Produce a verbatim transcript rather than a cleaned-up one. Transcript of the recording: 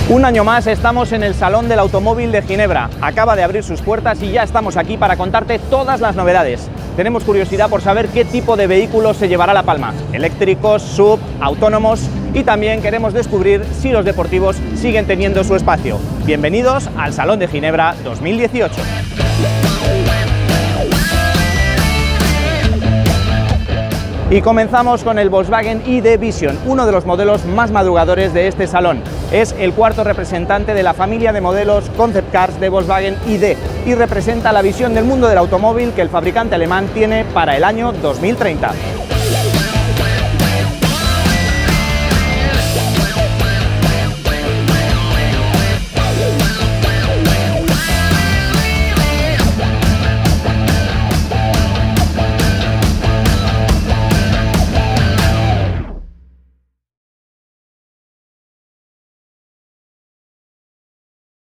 Un año más estamos en el Salón del Automóvil de Ginebra. Acaba de abrir sus puertas y ya estamos aquí para contarte todas las novedades. Tenemos curiosidad por saber qué tipo de vehículos se llevará La Palma. Eléctricos, sub, autónomos, y también queremos descubrir si los deportivos siguen teniendo su espacio. Bienvenidos al Salón de Ginebra dos mil dieciocho. Y comenzamos con el Volkswagen I D Vision, uno de los modelos más madrugadores de este salón. Es el cuarto representante de la familia de modelos Concept Cars de Volkswagen I D y representa la visión del mundo del automóvil que el fabricante alemán tiene para el año dos mil treinta.